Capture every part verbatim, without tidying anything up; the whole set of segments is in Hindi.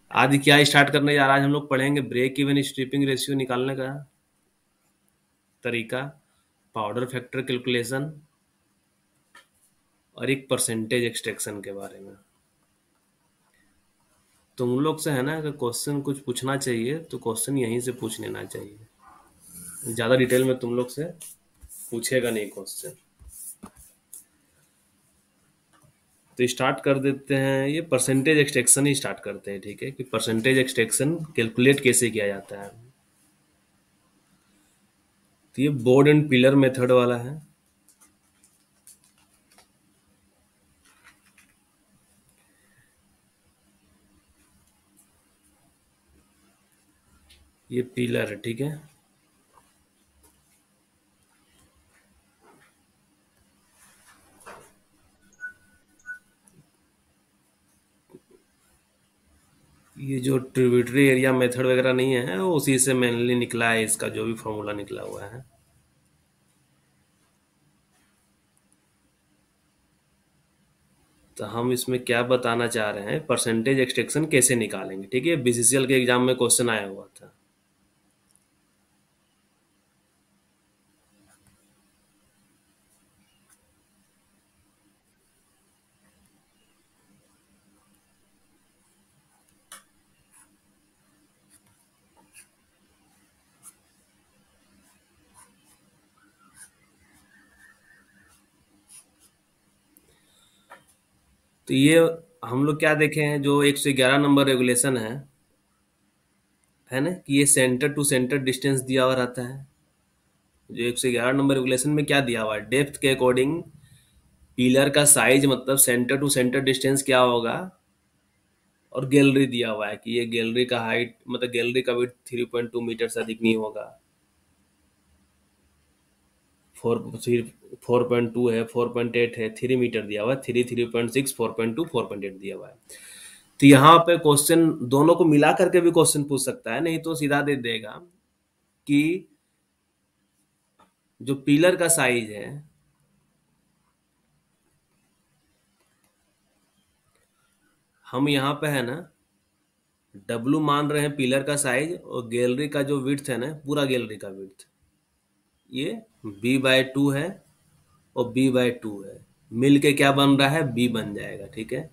आज क्या स्टार्ट करने जा रहा है? आज हम लोग पढ़ेंगे ब्रेक इवन स्ट्रिपिंग रेशियो निकालने का तरीका, पाउडर फैक्टर कैलकुलेशन और एक परसेंटेज एक्सट्रैक्शन के बारे में। तुम लोग से है ना, अगर क्वेश्चन कुछ पूछना चाहिए तो क्वेश्चन यहीं से पूछ लेना चाहिए। ज़्यादा डिटेल में तुम लोग से पूछेगा नहीं क्वेश्चन। तो स्टार्ट कर देते हैं, ये परसेंटेज एक्सट्रैक्शन ही स्टार्ट करते हैं, ठीक है? कि परसेंटेज एक्सट्रैक्शन कैलकुलेट कैसे किया जाता है। तो ये बोर्ड एंड पिलर मेथड वाला है। ये पिलर है, ठीक है? ये जो ट्रिब्यूटरी एरिया मेथड वगैरह नहीं है, वो उसी से मेनली निकला है, इसका जो भी फॉर्मूला निकला हुआ है। तो हम इसमें क्या बताना चाह रहे हैं, परसेंटेज एक्सट्रैक्शन कैसे निकालेंगे, ठीक है? बीसीसीएल के एग्जाम में क्वेश्चन आया हुआ था। तो ये हम लोग क्या देखे हैं, जो एक सौ ग्यारह नंबर रेगुलेशन है है ना, कि ये सेंटर टू सेंटर डिस्टेंस दिया हुआ रहता है। जो एक सौ ग्यारह नंबर रेगुलेशन में क्या दिया हुआ है, डेप्थ के अकॉर्डिंग पिलर का साइज, मतलब सेंटर टू सेंटर डिस्टेंस क्या होगा, और गैलरी दिया हुआ है कि ये गैलरी का हाइट, मतलब गैलरी का width three point two metre से अधिक नहीं होगा। फोर फोर पॉइंट टू है, फोर पॉइंट एट है, थ्री मीटर दिया हुआ है, three three point six, four point two, four point eight दिया हुआ है। तो यहाँ पे क्वेश्चन दोनों को मिला करके भी क्वेश्चन पूछ सकता है, नहीं तो सीधा दे देगा कि जो पिलर का साइज है, हम यहाँ पे है ना W मान रहे हैं पिलर का साइज, और गैलरी का जो विड्थ है ना, पूरा गैलरी का विड्थ ये b बाय टू है और b बाय टू है, मिल के क्या बन रहा है, b बन जाएगा, ठीक है?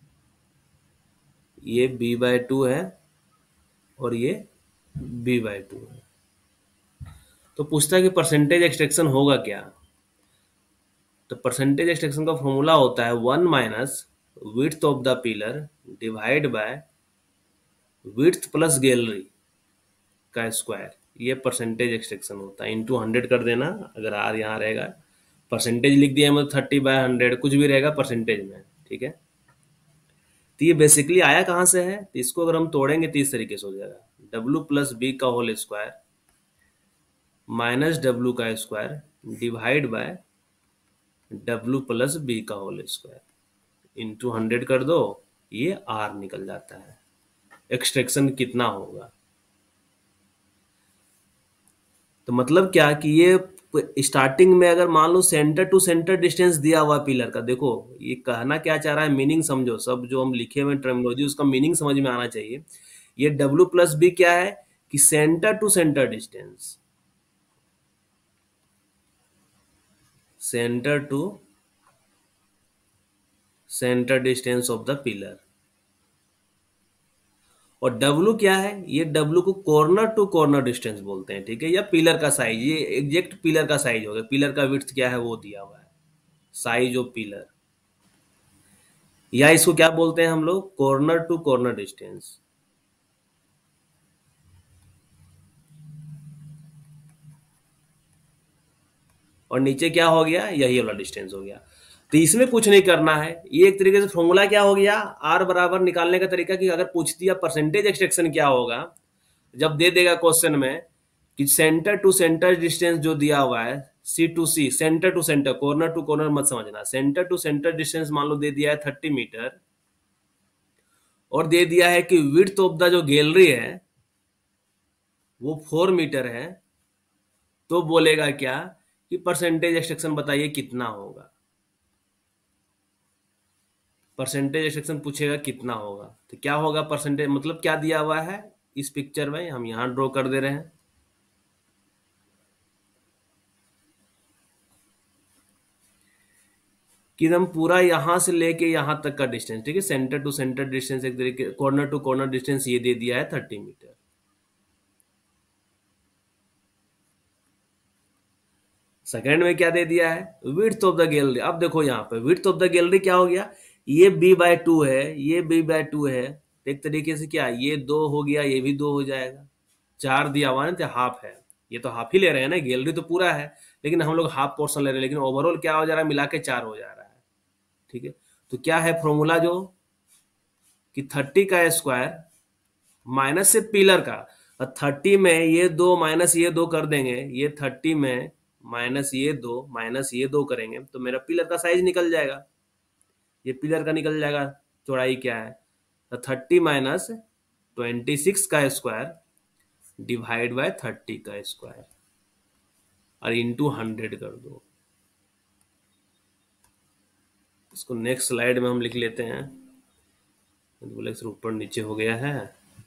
ये b बाय टू है और ये b बाय टू है। तो पूछता है कि परसेंटेज एक्सट्रैक्शन होगा क्या। तो परसेंटेज एक्सट्रैक्शन का फॉर्मूला होता है one minus width of the pillar divide by width plus gallery का स्क्वायर। ये परसेंटेज एक्सट्रैक्शन होता है। इंटू हंड्रेड कर देना, अगर आर यहाँ रहेगा, परसेंटेज लिख दिया मतलब थर्टी बाय हंड्रेड, कुछ भी रहेगा परसेंटेज में, ठीक है? तो ये बेसिकली आया कहाँ से है, तो इसको अगर हम तोड़ेंगे तो इस तरीके से हो जाएगा, डब्ल्यू प्लस बी का होल स्क्वायर माइनस डब्ल्यू का square divide by W plus B का होल स्क्वायर इंटू हंड्रेड कर दो, ये आर निकल जाता है। एक्सट्रैक्शन कितना होगा, तो मतलब क्या कि ये स्टार्टिंग में अगर मान लो सेंटर टू सेंटर डिस्टेंस दिया हुआ पिलर का, देखो ये कहना क्या चाह रहा है, मीनिंग समझो, सब जो हम लिखे हुए टर्मिनोलॉजी उसका मीनिंग समझ में आना चाहिए। ये डब्ल्यू प्लस बी क्या है, कि centre to centre distance, centre to centre distance of the pillar. और W क्या है, ये W को कॉर्नर टू कॉर्नर डिस्टेंस बोलते हैं, ठीक है? या पिलर का साइज, ये एग्जैक्ट पिलर का साइज हो गया, पिलर का विड्थ क्या है वो दिया हुआ है, साइज ऑफ पिलर, या इसको क्या बोलते हैं हम लोग, कॉर्नर टू कॉर्नर डिस्टेंस। और नीचे क्या हो गया, यही वाला डिस्टेंस हो गया। तो इसमें कुछ नहीं करना है, ये एक तरीके से फॉर्मूला क्या हो गया, आर बराबर निकालने का तरीका, कि अगर पूछ दिया परसेंटेज एक्सट्रैक्शन क्या होगा, जब दे देगा क्वेश्चन में कि सेंटर टू सेंटर डिस्टेंस जो दिया हुआ है, C to C, centre to centre, corner to corner मत समझना, सेंटर टू सेंटर डिस्टेंस मान लो दे दिया है थर्टी मीटर, और दे दिया है कि विड्थ ऑफ द जो गैलरी है वो फोर मीटर है, तो बोलेगा क्या कि परसेंटेज एक्सट्रैक्शन बताइए कितना होगा। परसेंटेज एक्सट्रैक्शन पूछेगा कितना होगा, तो क्या होगा परसेंटेज, मतलब क्या दिया हुआ है इस पिक्चर में, हम यहाँ ड्रॉ कर दे रहे हैं। कि हम पूरा यहाँ से लेके यहाँ तक का डिस्टेंस, ठीक है, सेंटर टू सेंटर डिस्टेंस, एक तरीके कॉर्नर टू कॉर्नर डिस्टेंस ये दे दिया है थर्टी मीटर। सेकेंड में क्या दे दिया है, विड्थ ऑफ द गैलरी। अब देखो यहाँ पे विड्थ ऑफ द गैलरी क्या हो गया, ये बी बाय टू है, ये बी बाय टू है, तो एक तरीके से क्या, ये दो हो गया, ये भी दो हो जाएगा। चार दिया हुआ है ना, तो हाफ है, ये तो हाफ ही ले रहे हैं ना, गैलरी तो पूरा है, लेकिन हम लोग हाफ पोर्शन ले रहे हैं, लेकिन ओवरऑल क्या हो जा रहा है, मिला के चार हो जा रहा है। ठीक है, तो क्या है फॉर्मूला जो, कि थर्टी का स्क्वायर माइनस से पिलर का, और थर्टी में ये दो माइनस ये दो कर देंगे, ये थर्टी में माइनस ये दो माइनस ये दो करेंगे तो मेरा पिलर का साइज निकल जाएगा, ये पिलर का निकल जाएगा, चौड़ाई क्या है, तो थर्टी माइनस ट्वेंटी सिक्स का स्क्वायर डिवाइड बाय थर्टी का स्क्वायर और इंटू हंड्रेड कर दो। इसको नेक्स्ट स्लाइड में हम लिख लेते हैं, बोले सर ऊपर नीचे हो गया है।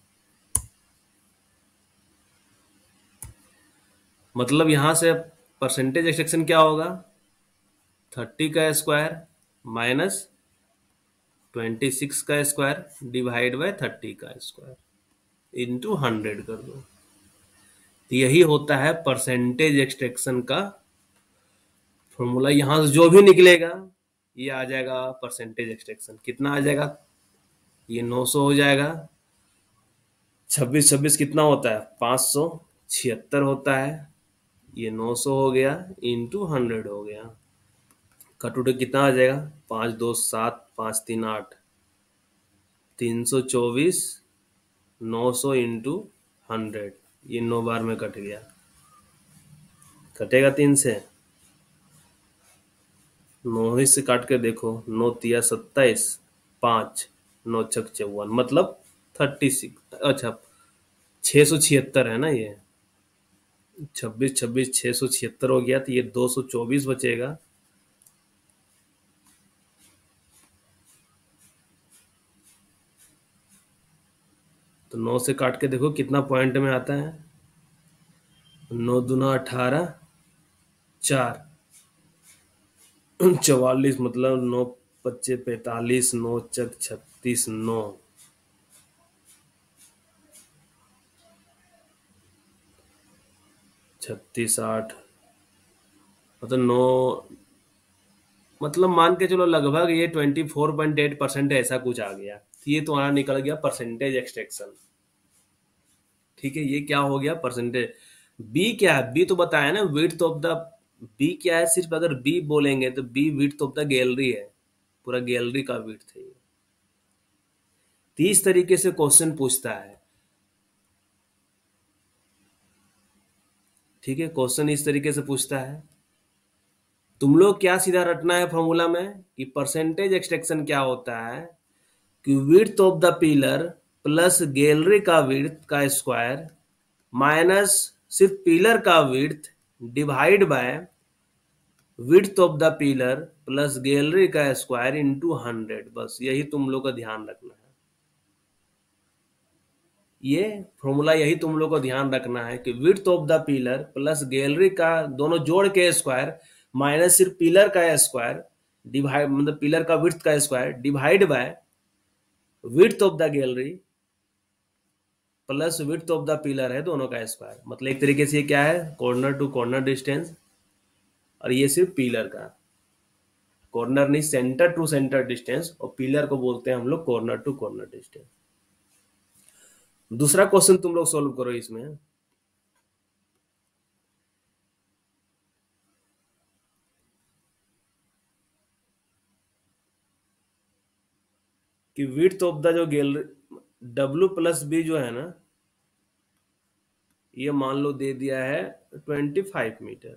मतलब यहां से परसेंटेज एक्सट्रैक्शन क्या होगा, थर्टी का स्क्वायर माइनस ट्वेंटी सिक्स का स्क्वायर डिवाइड बाय थर्टी का स्क्वायर इंटू हंड्रेड कर दो। तो यही होता है परसेंटेज एक्सट्रैक्शन का फॉर्मूला। यहां से जो भी निकलेगा ये आ जाएगा परसेंटेज एक्सट्रैक्शन। कितना आ जाएगा, ये नौ सौ हो जाएगा, छब्बीस छब्बीस कितना होता है, पाँच सौ छिहत्तर होता है, ये नौ सौ हो गया इंटू हंड्रेड हो गया। कटुटे कितना आ जाएगा, पाँच दो सात, पाँच तीन आठ, तीन सौ चौबीस, नौ सौ इंटू हंड्रेड, ये नौ बार में कट गया, कटेगा तीन से, नौ ही से काट के देखो, नौ तिया सत्ताईस, पाँच, नौ छक चौवन, मतलब थर्टी सिक्स, अच्छा छः सौ छिहत्तर है ना, ये छब्बीस छब्बीस छः सौ छिहत्तर हो गया, तो ये दो सौ चौबीस बचेगा। तो नौ से काट के देखो कितना पॉइंट में आता है, नौ दूना अठारह, चार चौवालीस, मतलब नौ पच्चे पैतालीस, नौ चक छत्तीस, नौ छत्तीस आठ, मतलब नौ, मतलब मान के चलो लगभग ये twenty four point eight percent ऐसा कुछ आ गया। तो ये तुम्हारा निकल गया परसेंटेज एक्सट्रैक्शन। ठीक है, ये क्या हो गया परसेंटेज। बी क्या है, बी तो बताया ना, विड्थ ऑफ द, बी क्या है, सिर्फ अगर बी बोलेंगे तो B width of the gallery है, पूरा गैलरी का विड्थ है। तो इस तरीके से क्वेश्चन पूछता है। ठीक है, क्वेश्चन इस तरीके से पूछता है। तुम लोग क्या सीधा रटना है फॉर्मूला में, कि परसेंटेज एक्सट्रैक्शन क्या होता है, कि width of the pillar plus gallery का विड्थ का स्क्वायर माइनस सिर्फ पिलर का width divide by width of the pillar plus gallery का स्क्वायर इंटू हंड्रेड। बस यही तुम लोग का ध्यान रखना है, ये फॉर्मूला यही तुम लोग को ध्यान रखना है, कि width of the pillar plus gallery का दोनों जोड़ के स्क्वायर माइनस सिर्फ पिलर का स्क्वायर डिवाइड, मतलब पिलर का विड्थ का square divide by width of the gallery plus width of the pillar है दोनों का स्क्वायर। मतलब एक तरीके से ये क्या है, कॉर्नर टू कॉर्नर डिस्टेंस, और ये सिर्फ पिलर का, कॉर्नर नहीं सेंटर टू सेंटर डिस्टेंस, और पिलर को बोलते हैं हम लोग कॉर्नर टू कॉर्नर डिस्टेंस। दूसरा क्वेश्चन तुम लोग सोल्व करो इसमें, कि विड्थ ऑफ द जो गैलरी डब्ल्यू प्लस बी जो है ना, ये मान लो दे दिया है ट्वेंटी फाइव मीटर,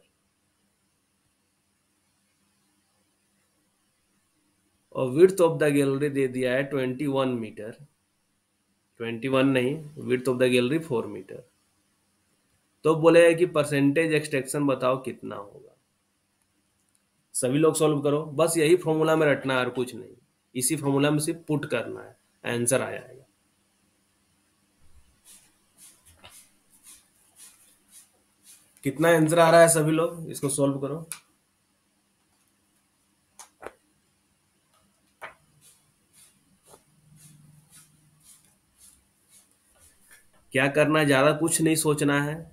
और विड्थ ऑफ द गैलरी दे दिया है twenty one metre, twenty one नहीं, width of the gallery four metre. तो बोले कि परसेंटेज एक्सट्रैक्शन बताओ कितना होगा। सभी लोग सॉल्व करो, बस यही फॉर्मूला में रटना है और कुछ नहीं। इसी फॉर्मूला में सिर्फ पुट करना है, आंसर आ जाएगा। कितना आंसर आ रहा है सभी लोग, इसको सॉल्व करो। क्या करना है, ज्यादा कुछ नहीं सोचना है।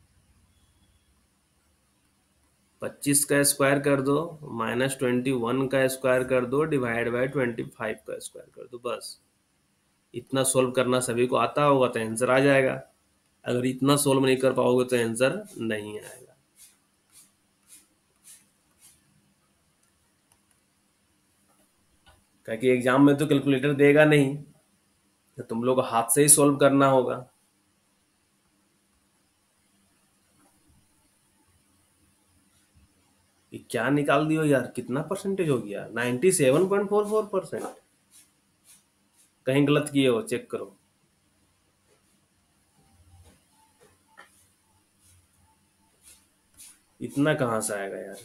पच्चीस का स्क्वायर कर दो, माइनस ट्वेंटी वन का स्क्वायर कर दो, डिवाइड बाय ट्वेंटी फाइव का स्क्वायर कर दो, बस। इतना सोल्व करना सभी को आता होगा तो आंसर आ जाएगा। अगर इतना सोल्व नहीं कर पाओगे तो आंसर नहीं आएगा। क्योंकि एग्जाम में तो कैलकुलेटर देगा नहीं, तो तुम लोग को हाथ से ही सोल्व करना होगा। ये क्या निकाल दियो यार, कितना परसेंटेज हो गया, ninety seven point four four percent. कहीं गलत किए हो, चेक करो। इतना कहाँ से आएगा यार।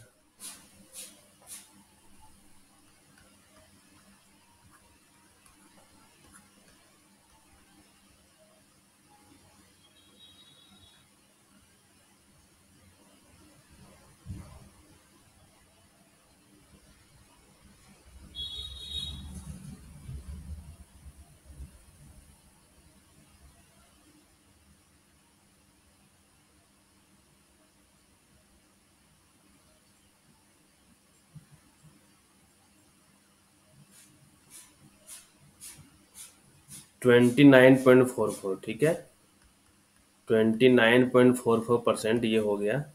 Twenty nine point four four, ठीक है। Twenty nine point four four percent ये हो गया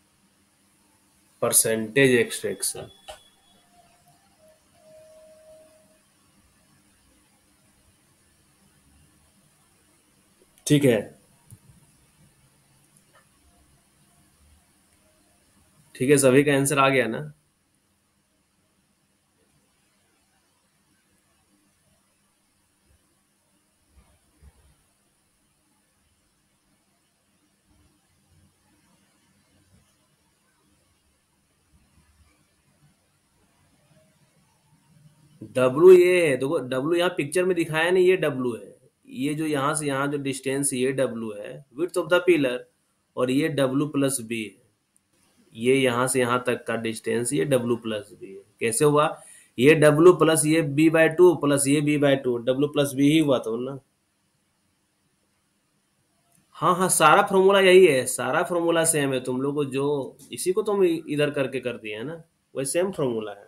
परसेंटेज एक्सट्रैक्शन। ठीक है, ठीक है, सभी का आंसर आ गया ना। डब्लू ये है, देखो डब्लू यहाँ पिक्चर में दिखाया नहीं, ये डब्लू है। ये जो यहाँ से यहाँ जो डिस्टेंस, ये डब्लू है, विड्थ ऑफ द पिलर। और ये डब्लू प्लस बी है। ये यहाँ से यहाँ तक का डिस्टेंस, ये डब्लू प्लस बी है। कैसे हुआ, ये डब्लू प्लस ये बी बाय टू प्लस ये B by two, W plus B ही हुआ तो ना। हाँ हाँ, सारा फॉर्मूला यही है, सारा फॉर्मूला सेम है। तुम लोग को जो, इसी को तुम इधर करके कर दिए है ना, वही सेम फॉर्मूला है।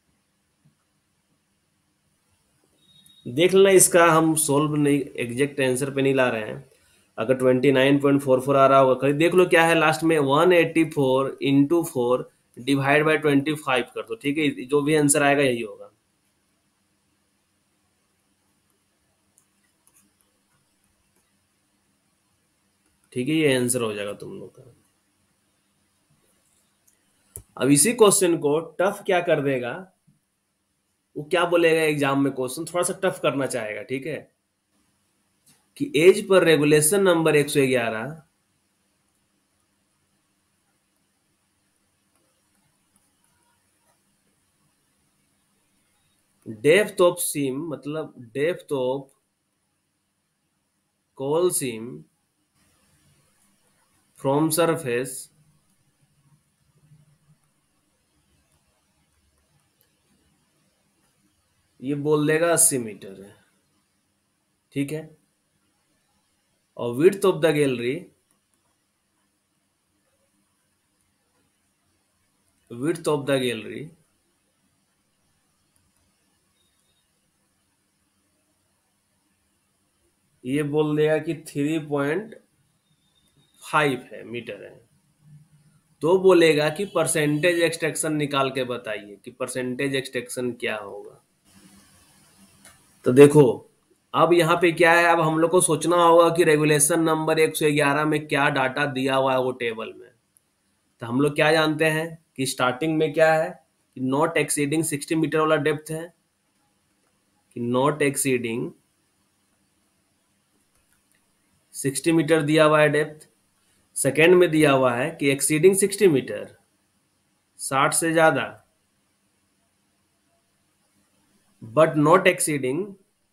देख लेना, इसका हम सोल्व नहीं, एग्जैक्ट आंसर पे नहीं ला रहे हैं। अगर twenty nine point four four आ रहा होगा, कहीं देख लो क्या है लास्ट में, one eighty four into four divide by twenty five कर दो, ठीक है। जो भी आंसर आएगा यही होगा। ठीक है, ये आंसर हो जाएगा तुम लोग का। अब इसी क्वेश्चन को टफ क्या कर देगा, वो क्या बोलेगा एग्जाम में, क्वेश्चन थोड़ा सा टफ करना चाहेगा, ठीक है। कि एज पर रेगुलेशन नंबर एक सौ ग्यारह डेप्थ ऑफ सीम, मतलब depth of coal seam from surface ये बोल देगा अस्सी मीटर है, ठीक है। और width of the gallery, width of the gallery ये बोल देगा कि थ्री पॉइंट फाइव है, मीटर है। तो बोलेगा कि परसेंटेज एक्सट्रैक्शन निकाल के बताइए कि परसेंटेज एक्सट्रैक्शन क्या होगा। तो देखो, अब यहाँ पे क्या है, अब हम लोग को सोचना होगा कि रेगुलेशन नंबर एक सौ ग्यारह में क्या डाटा दिया हुआ है वो टेबल में। तो हम लोग क्या जानते हैं कि स्टार्टिंग में क्या है कि नॉट एक्सीडिंग सिक्सटी मीटर वाला डेप्थ है, कि नॉट एक्सीडिंग सिक्सटी मीटर दिया हुआ है डेप्थ। सेकेंड में दिया हुआ है कि एक्सीडिंग सिक्सटी मीटर, साठ से ज्यादा। बट नॉट एक्सीडिंग,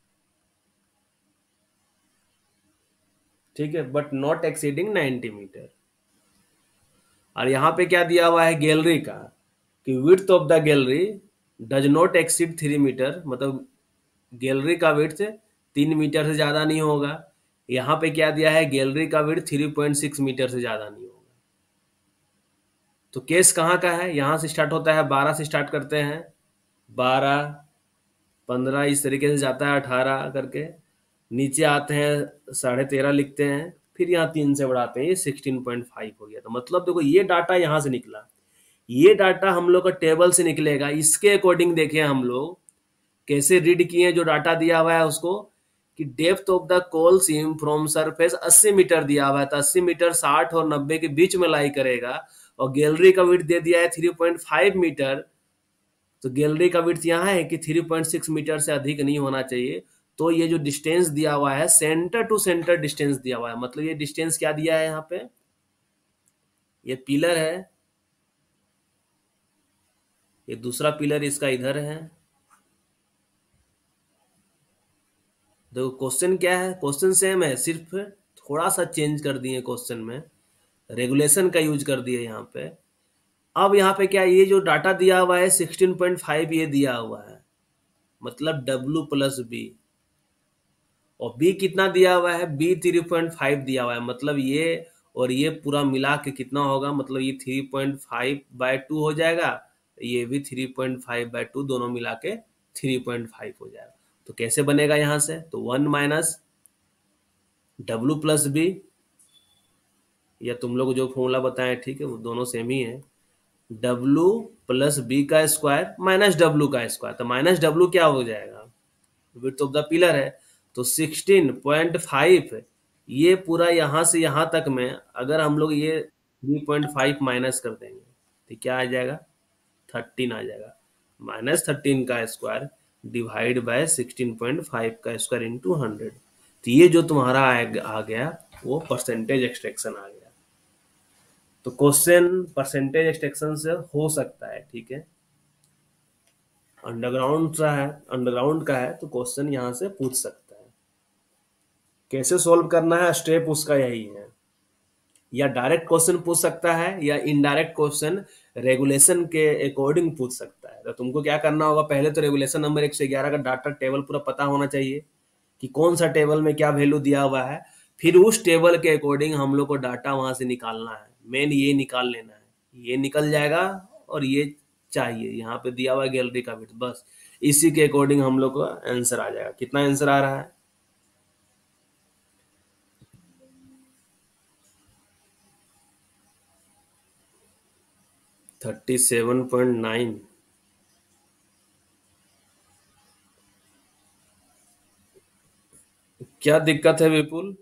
ठीक है, but not exceeding ninety metre. और यहां पे क्या दिया हुआ है गैलरी का, कि width of the gallery does not exceed three metre, मतलब गैलरी का विड्थ तीन मीटर से ज्यादा नहीं होगा। यहाँ पे क्या दिया है, गैलरी का width three point six metre से ज्यादा नहीं होगा। तो केस कहाँ का है, यहाँ से स्टार्ट होता है, बारह से स्टार्ट करते हैं, बारह, पंद्रह, इस तरीके से जाता है अठारह करके, नीचे आते हैं साढ़े तेरह लिखते हैं, फिर यहाँ तीन से बढ़ाते हैं, ये सिक्सटीन पॉइंट फाइव हो गया। तो मतलब देखो ये डाटा यहाँ से निकला, ये डाटा हम लोग का टेबल से निकलेगा। इसके अकॉर्डिंग देखें हम लोग कैसे रीड किए, जो डाटा दिया हुआ है उसको, कि depth of the coal seam from surface अस्सी मीटर दिया हुआ है, तो अस्सी मीटर साठ और नब्बे के बीच में लाई करेगा, और गैलरी का विड्थ दे दिया है थ्री पॉइंट फाइव मीटर, तो गैलरी का विड्थ यहाँ है कि थ्री पॉइंट सिक्स मीटर से अधिक नहीं होना चाहिए। तो ये जो डिस्टेंस दिया हुआ है, सेंटर टू सेंटर डिस्टेंस दिया हुआ है, मतलब ये डिस्टेंस क्या दिया है यहाँ पे, ये पिलर है, ये दूसरा पिलर इसका इधर है। देखो क्वेश्चन क्या है, क्वेश्चन सेम है, सिर्फ थोड़ा सा चेंज कर दिए क्वेश्चन में, रेगुलेशन का यूज कर दिए यहाँ पे। अब यहाँ पे क्या, ये जो डाटा दिया हुआ है सिक्सटीन पॉइंट फाइव ये दिया हुआ है, मतलब डब्ल्यू प्लस बी, और बी कितना दिया हुआ है, बी थ्री पॉइंट फाइव दिया हुआ है, मतलब ये और ये पूरा मिला के कितना होगा, मतलब ये three point five by two हो जाएगा, ये भी three point five by two, दोनों मिला के थ्री पॉइंट फाइव हो जाएगा। तो कैसे बनेगा यहाँ से, तो one minus W plus B, या तुम लोग जो फॉर्मूला बताएं ठीक है वो दोनों सेम ही है, डब्ल्यू प्लस बी का स्क्वायर माइनस डब्ल्यू का स्क्वायर, तो माइनस डब्ल्यू क्या हो जाएगा, विड्थ ऑफ द पिलर है, तो सिक्सटीन पॉइंट फाइव, ये पूरा यहां से यहां तक में अगर हम लोग ये थ्री पॉइंट फाइव माइनस कर देंगे तो क्या आ जाएगा, थर्टीन आ जाएगा, माइनस थर्टीन का square divide by sixteen point five का स्क्वायर इंटू हंड्रेड। तो ये जो तुम्हारा आ गया वो परसेंटेज एक्सट्रैक्शन आ गया। तो क्वेश्चन परसेंटेज एक्सट्रैक्शन से हो सकता है, ठीक है, अंडरग्राउंड का है, अंडरग्राउंड का है तो क्वेश्चन यहाँ से पूछ सकता है। कैसे सॉल्व करना है, स्टेप उसका यही है, या डायरेक्ट क्वेश्चन पूछ सकता है या इनडायरेक्ट क्वेश्चन रेगुलेशन के अकॉर्डिंग पूछ सकता है। तो तुमको क्या करना होगा, पहले तो रेगुलेशन नंबर एक से ग्यारह का डाटा टेबल पूरा पता होना चाहिए कि कौन सा टेबल में क्या वैल्यू दिया हुआ है, फिर उस टेबल के अकॉर्डिंग हम लोग को डाटा वहां से निकालना है, मेन ये निकाल लेना है, ये निकल जाएगा, और ये चाहिए यहाँ पे दिया हुआ गैलरी का बिट, बस इसी के अकॉर्डिंग हम लोग को आंसर आ जाएगा। कितना आंसर आ रहा है, थर्टी सेवन पॉइंट नाइन। क्या दिक्कत है विपुल,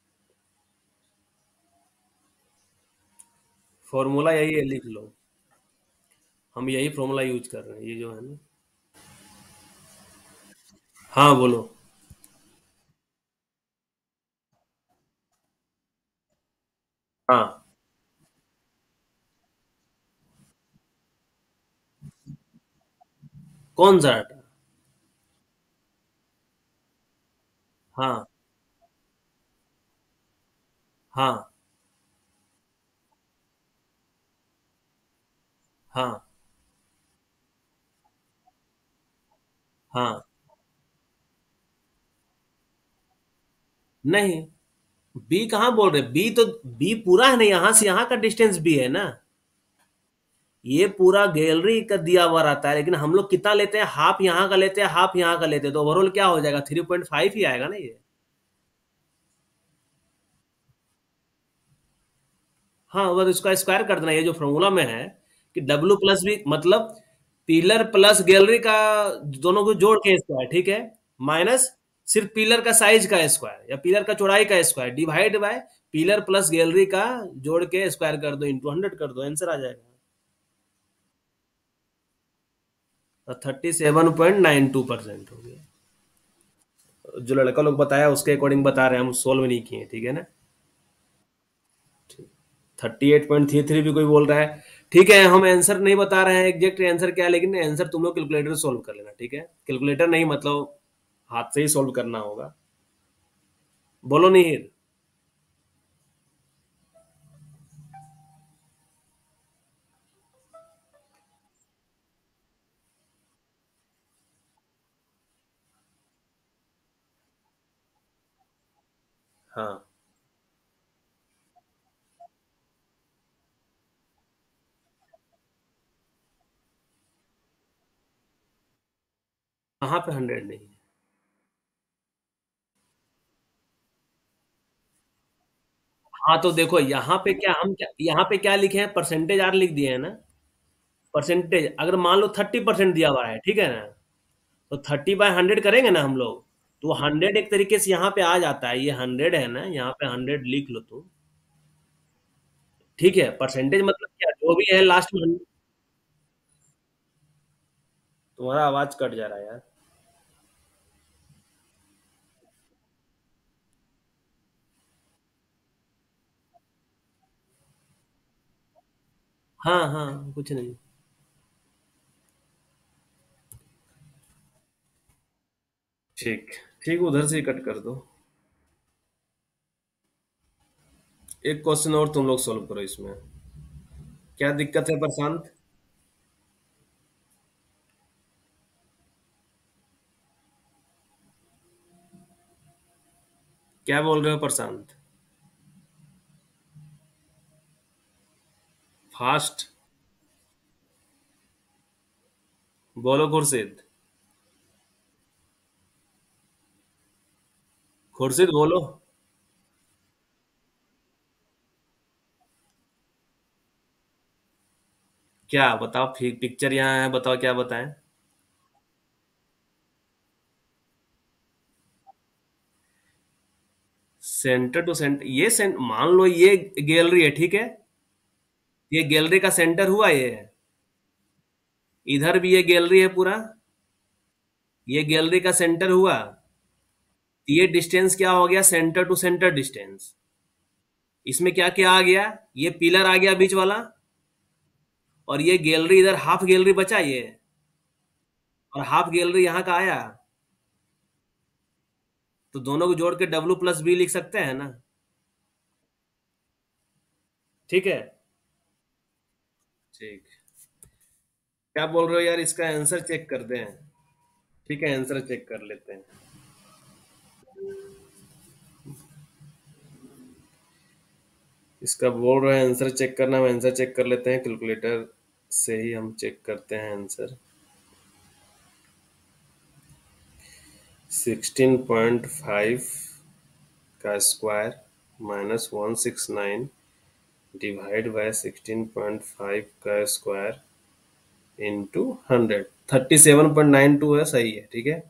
फॉर्मूला यही है, लिख लो, हम यही फॉर्मूला यूज कर रहे हैं, ये जो है ना। हाँ बोलो। हाँ, कौन सा डाटा, हाँ हाँ हाँ हाँ, नहीं, बी कहाँ बोल रहे, बी तो बी पूरा है ना, यहाँ से यहाँ का डिस्टेंस बी है ना, ये पूरा गैलरी का दिया हुआ रहता है, लेकिन हम लोग कितना लेते हैं, हाफ यहाँ का लेते हैं, हाफ यहाँ का लेते हैं, तो ओवरऑल क्या हो जाएगा, थ्री पॉइंट फाइव ही आएगा ना ये। हाँ, बस इसका स्क्वायर कर देना, ये जो फॉर्मूला में है कि डब्ल्यू प्लस बी, मतलब पिलर प्लस गैलरी का दोनों को जोड़ के स्क्वायर, ठीक है, माइनस सिर्फ पिलर का साइज का स्क्वायर या पिलर का चौड़ाई का square divide by pillar plus gallery का जोड़ के स्क्वायर कर दो, इंटू हंड्रेड कर दो, आंसर आ जाएगा। Thirty seven point nine two percent हो गया, जो लड़का लोग बताया उसके अकॉर्डिंग बता रहे हैं, हम सोल्व नहीं किए, ठीक है ना। Thirty eight point three three भी कोई बोल रहा है, ठीक है, हम आंसर नहीं बता रहे हैं एग्जैक्ट आंसर क्या है, लेकिन आंसर तुम लोग कैलकुलेटर से सोल्व कर लेना, ठीक है? कैलकुलेटर नहीं मतलब हाथ से ही सोल्व करना होगा। बोलो नहीं। हाँ, कहाँ पे हंड्रेड नहीं है? हाँ तो देखो यहाँ पे क्या हम क्या यहाँ पे क्या लिखे हैं, परसेंटेज आर लिख दिए है ना। परसेंटेज अगर मान लो थर्टी परसेंट दिया हुआ है, ठीक है ना, तो थर्टी बाय हंड्रेड करेंगे ना हम लोग। तो हंड्रेड एक तरीके से यहाँ पे आ जाता है, ये हंड्रेड है ना, यहाँ पे हंड्रेड लिख लो तुम। ठीक है, परसेंटेज मतलब क्या, जो भी है लास्ट में। तुम्हारा आवाज कट जा रहा है यार। हाँ हाँ, कुछ नहीं। ठीक। ठीक, उधर से ही कट कर दो। एक क्वेश्चन और तुम लोग सोल्व करो इसमें। क्या दिक्कत है प्रशांत? क्या बोल रहे हो प्रशांत? फास्ट। बोलो खुर्शीद। खुर्शीद बोलो। क्या बताओ, फिर पिक्चर यहाँ है, बताओ क्या बताएं। सेंटर टू सेंटर, ये सेंट मान लो ये गैलरी है, ठीक है? ये गैलरी का सेंटर हुआ ये। इधर भी ये गैलरी है पूरा। ये गैलरी का सेंटर हुआ। ये डिस्टेंस क्या हो गया, सेंटर टू सेंटर डिस्टेंस। इसमें क्या क्या आ गया, ये पिलर आ गया बीच वाला। और ये गैलरी इधर हाफ गैलरी बचा ये। और हाफ गैलरी यहाँ का आया। तो दोनों को जोड़ के डब्ल्यू प्लस बी लिख सकते हैं ना। ठीक है। ठीक। क्या बोल रहे हो यार, इसका आंसर चेक कर दें? ठीक है, आंसर चेक कर लेते हैं। इसका बोल रहे हैं आंसर चेक करना, हम आंसर चेक कर लेते हैं कैलकुलेटर से ही हम चेक करते हैं आंसर। सिक्सटीन पॉइंट फाइव का square minus one six nine divide by sixteen point five का square into hundred, thirty seven point nine two है, सही है, ठीक है।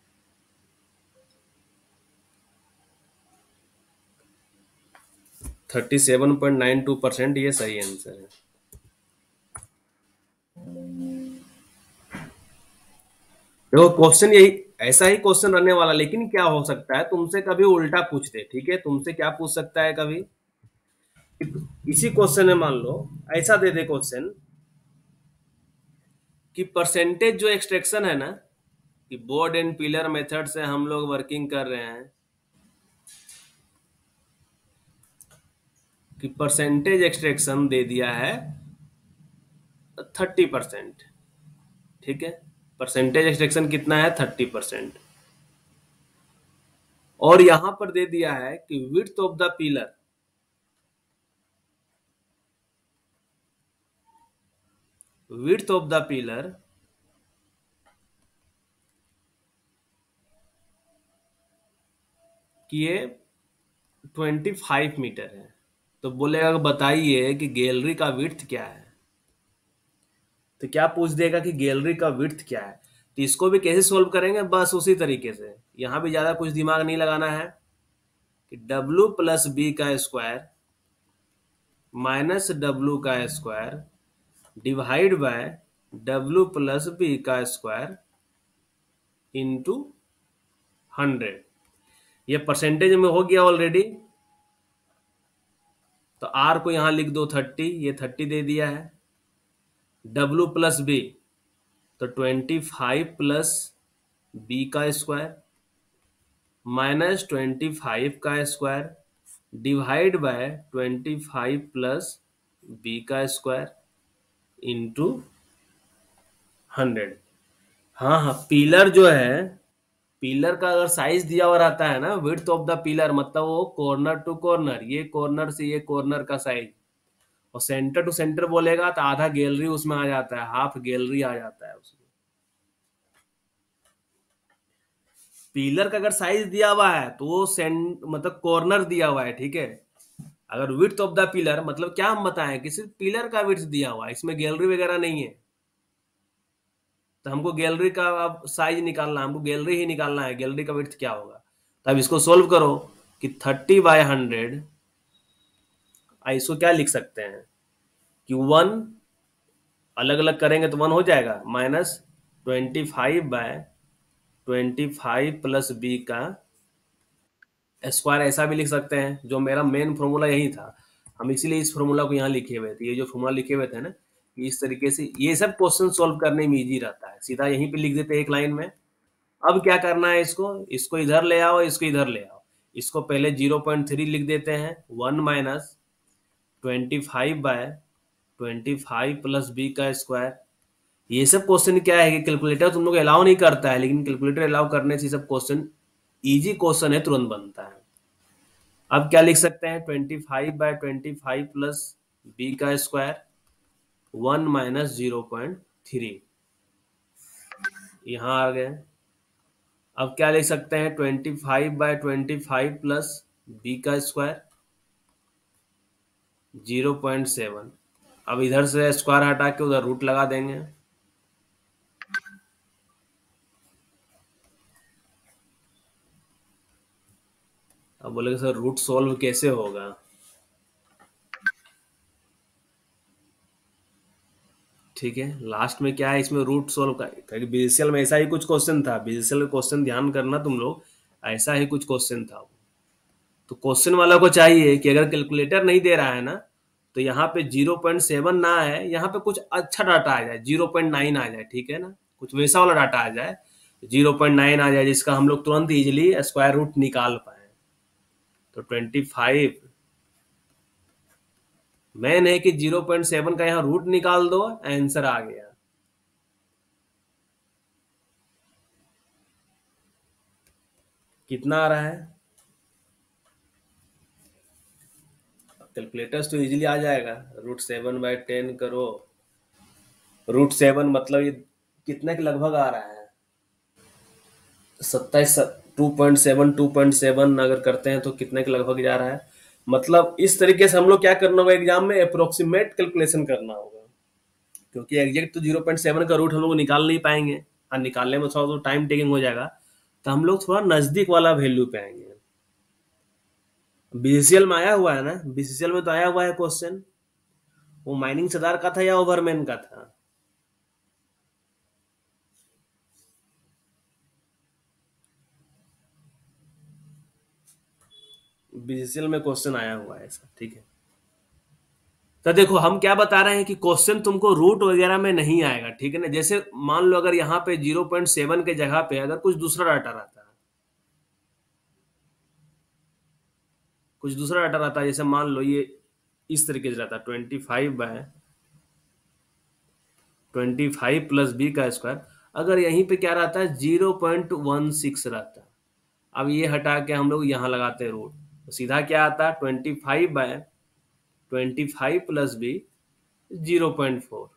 Thirty seven point nine two percent ये सही आंसर है। देखो क्वेश्चन यही, ऐसा ही क्वेश्चन रहने वाला, लेकिन क्या हो सकता है तुमसे कभी उल्टा पूछ दे, ठीक है? तुमसे क्या पूछ सकता है कभी, इसी क्वेश्चन में मान लो ऐसा दे दे क्वेश्चन कि परसेंटेज जो एक्सट्रैक्शन है ना, कि बोर्ड एंड पिलर मेथड से हम लोग वर्किंग कर रहे हैं, कि परसेंटेज एक्सट्रैक्शन दे दिया है थर्टी परसेंट। ठीक है, परसेंटेज एक्सट्रैक्शन कितना है, थर्टी परसेंट। और यहां पर दे दिया है कि width of the pillar, width of the pillar कि ये ट्वेंटी फाइव मीटर है। तो बोलेगा कि बताइए कि गैलरी का विड्थ क्या है। तो क्या पूछ देगा कि गैलरी का विड्थ क्या है। तो इसको भी कैसे सोल्व करेंगे, बस उसी तरीके से। यहां भी ज्यादा कुछ दिमाग नहीं लगाना है, कि डब्ल्यू प्लस बी का स्क्वायर माइनस डब्ल्यू का square divide by W plus B का स्क्वायर इंटू हंड्रेड। ये परसेंटेज में हो गया ऑलरेडी। तो आर को यहां लिख दो थर्टी, ये थर्टी दे दिया है। डब्ल्यू प्लस बी, तो ट्वेंटी फाइव प्लस बी का स्क्वायर माइनस ट्वेंटी फाइव का square divide by twenty five plus B का स्क्वायर इंटू हंड्रेड। हाँ हाँ, पिलर जो है, पिलर का अगर साइज दिया हुआ रहता है ना, विड्थ ऑफ द पिलर, मतलब वो कॉर्नर टू कॉर्नर, ये कॉर्नर से ये कॉर्नर का साइज, और सेंटर टू सेंटर बोलेगा तो आधा गैलरी उसमें आ जाता है, हाफ गैलरी आ जाता है उसमें। पिलर का अगर साइज दिया हुआ है तो वो सेंट मतलब कॉर्नर दिया हुआ है, ठीक है। अगर विड्थ ऑफ द पिलर मतलब क्या हम बताएं कि सिर्फ पिलर का विड्थ दिया हुआ है, इसमें गैलरी वगैरह नहीं है, तो हमको गैलरी का अब साइज निकालना है, हमको गैलरी ही निकालना है, गैलरी का विड्थ क्या होगा। तो अब इसको सोल्व करो कि थर्टी बाय हंड्रेड, इसको क्या लिख सकते हैं कि वन, अलग अलग करेंगे तो वन हो जाएगा, minus twenty five by twenty five plus B का स्क्वायर, ऐसा भी लिख सकते हैं, जो मेरा मेन फॉर्मूला यही था, हम इसीलिए इस फॉर्मूला को यहाँ लिखे हुए थे, ये जो फॉर्मूला लिखे हुए थे ना, इस तरीके से ये सब क्वेश्चन सॉल्व करने में इजी रहता है, सीधा यहीं पे लिख देते हैं एक लाइन में। अब क्या करना है, इसको इसको इधर ले आओ, इसको इधर ले आओ, इसको पहले जीरो पॉइंट थ्री लिख देते हैं, one minus twenty five by twenty five plus B का स्क्वायर। ये सब क्वेश्चन क्या है कि कैलकुलेटर तुम लोग अलाउ नहीं करता है, लेकिन कैलकुलेटर अलाउ करने से सब क्वेश्चन इजी क्वेश्चन है, तुरंत बनता है। अब क्या लिख सकते हैं, twenty five by twenty five plus B का square, one minus zero point three, यहां आ गए। अब क्या लिख सकते हैं, twenty five by twenty five plus B का स्क्वायर, जीरो पॉइंट सेवन। अब इधर से स्क्वायर हटा के उधर रूट लगा देंगे, अब बोलेगा सर रूट सोल्व कैसे होगा। ठीक है, लास्ट में क्या है, इसमें रूट सोल्व का, क्योंकि बीसीएल में ऐसा ही कुछ क्वेश्चन था, बीसीएल का क्वेश्चन ध्यान करना तुम लोग, ऐसा ही कुछ क्वेश्चन था। तो क्वेश्चन वाला को चाहिए कि अगर कैलकुलेटर नहीं दे रहा है ना, तो यहाँ पे जीरो पॉइंट सेवन ना है, यहाँ पे कुछ अच्छा डाटा आ जाए, जीरो पॉइंट नाइन आ जाए, ठीक है ना, कुछ वैसा वाला डाटा आ जाए, जीरो पॉइंट नाइन आ जाए, जिसका हम लोग तुरंत इजिली स्क्वायर रूट निकाल पाए। तो ट्वेंटी फाइव मेन है कि जीरो पॉइंट सेवन का यहाँ रूट निकाल दो, आंसर आ गया। कितना आ रहा है, कैलकुलेटर्स तो इजीली आ जाएगा, रूट सेवन बाई टेन करो, रूट सेवन मतलब ये कितने के लगभग आ रहा है, सत्ताईस, two point seven two point seven अगर करते हैं तो कितने के लगभग जा रहा है। मतलब इस तरीके से हम लोग क्या करना होगा एग्जाम में, अप्रोक्सीमेट कैलकुलेशन करना होगा, क्योंकि एग्जैक्ट तो जीरो पॉइंट सेवन का रूट हम लोग निकाल नहीं पाएंगे, और निकालने में थोड़ा तो टाइम टेकिंग हो जाएगा, तो हम लोग थोड़ा नजदीक वाला वैल्यू पे आएंगे। बीसीएल में आया हुआ है ना, बीसीएल में तो आया हुआ है क्वेश्चन, वो माइनिंग सदार का था या ओवरमैन का था, बीसीएल में क्वेश्चन आया हुआ है ऐसा, ठीक है। तो देखो हम क्या बता रहे हैं कि क्वेश्चन तुमको रूट वगैरह में नहीं आएगा, ठीक है ना। जैसे मान लो अगर यहाँ पे जीरो पॉइंट सेवन के जगह पे अगर कुछ दूसरा डाटा रहता है, कुछ दूसरा डाटा रहता है, जैसे मान लो ये इस तरीके से रहता है, twenty five by twenty five plus B का स्क्वायर, अगर यहीं पे क्या रहता है, जीरो पॉइंट वन सिक्स रहता है। अब ये हटा के हम लोग यहाँ लगाते हैं रूट, तो सीधा क्या आता है, twenty five by twenty five plus B, zero point four,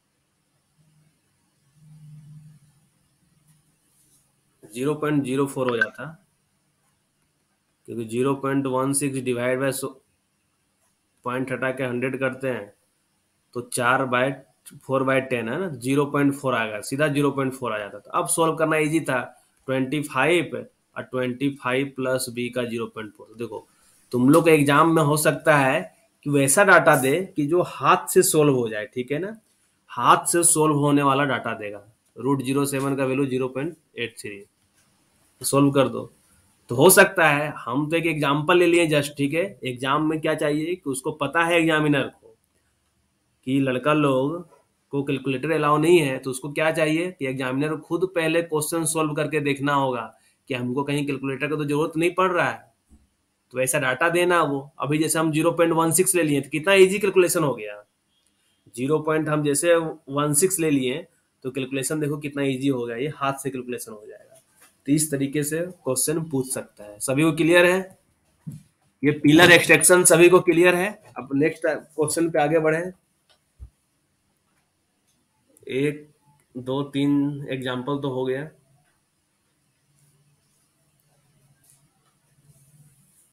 zero point zero four हो जाता, क्योंकि zero point one six divide by point हटा के हंड्रेड करते हैं तो चार बाय फोर बाय टेन है ना, जीरो पॉइंट फोर आएगा, सीधा जीरो पॉइंट फोर आ जाता था। अब सोल्व करना इजी था, ट्वेंटी फाइव और ट्वेंटी फाइव प्लस बी का जीरो पॉइंट फोर। देखो तुम लोग के एग्जाम में हो सकता है कि वैसा डाटा दे कि जो हाथ से सोल्व हो जाए, ठीक है ना, हाथ से सोल्व होने वाला डाटा देगा, रूट जीरो सेवन का value zero point eight three, solve कर दो। तो हो सकता है, हम तो एक एग्जाम्पल ले लिए जस्ट, ठीक है। एग्जाम में क्या चाहिए कि उसको पता है एग्जामिनर को कि लड़का लोग को कैलकुलेटर अलाउ नहीं है, तो उसको क्या चाहिए कि एग्जामिनर को खुद पहले क्वेश्चन सॉल्व करके देखना होगा कि हमको कहीं कैलकुलेटर का तो जरूरत नहीं पड़ रहा है, तो ऐसा डाटा देना वो। अभी जैसे हम जीरो पॉइंट वन सिक्स ले लिए तो कितना इजी कैलकुलेशन हो गया। जीरो पॉइंट हम जैसे वन सिक्स ले लिए तो कैलकुलेशन देखो कितना इजी हो गया, ये हाथ से कैलकुलेशन हो जाएगा। तो इस तरीके से क्वेश्चन पूछ सकता है। सभी को क्लियर है? ये पिलर एक्सट्रैक्शन सभी को क्लियर है? अब नेक्स्ट क्वेश्चन पे आगे बढ़े। एक दो तीन एग्जाम्पल तो हो गया।